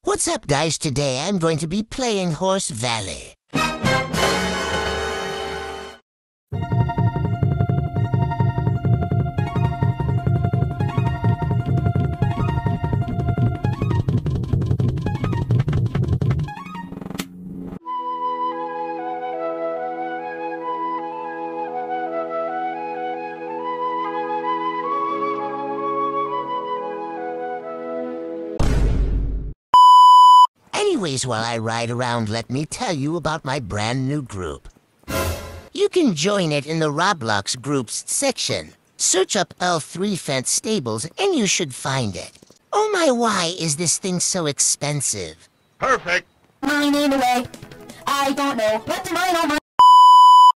What's up, guys? Today I'm going to be playing Horse Valley. Anyways, while I ride around, let me tell you about my brand new group. You can join it in the Roblox groups section. Search up L3 Fence Stables and you should find it. Oh my, why is this thing so expensive? Perfect. Mine anyway. I don't know, but mine on my